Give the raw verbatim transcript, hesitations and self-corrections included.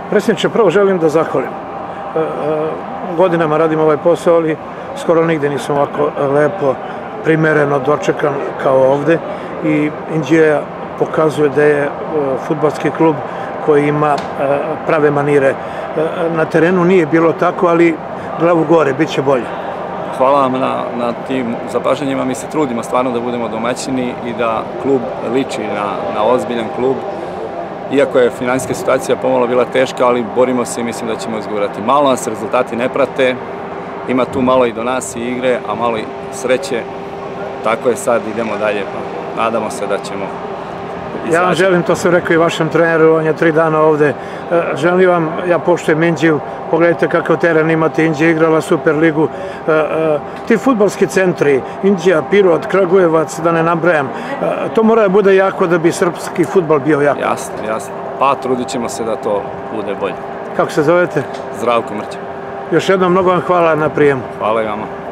Predsjedniče, prvo želim da zahvalim. Godinama radim ovaj posao, ali skoro nigde nisam ovako lepo, primereno dočekan kao ovde i Inđija pokazuje da je fudbalski klub koji ima prave manire. Na terenu nije bilo tako, ali glavu gore, bit će bolje. Hvala vam na, na tim zapažanjima. Mi se trudimo stvarno da budemo domaćini i da klub liči na, na ozbiljan klub. Iako je finansijska situacija pomalo bila teška, ali borimo se i mislim da ćemo izgurati. Malo nas rezultati ne prate, ima tu malo i do nas i igre, a malo i sreće. Tako je sad, idemo dalje, pa nadamo se da ćemo izaći. Ja vam želim, to sam rekao i vašem treneru, on je tri dana ovde. Želim vam, ja poštujem Inđiju, pogledajte kakav teren imate, Inđija igrala Superligu. Ti fudbalski centri, Inđija, Pirot, Kragujevac, da ne nabrajam, to mora da bude jako da bi srpski fudbal bio jako. Jasno, jasno. Pa trudit ćemo se da to bude bolje. Kako se zovete? Zdravko Mrća. Još jednom mnogo vam hvala na prijemu. Hvala i vama.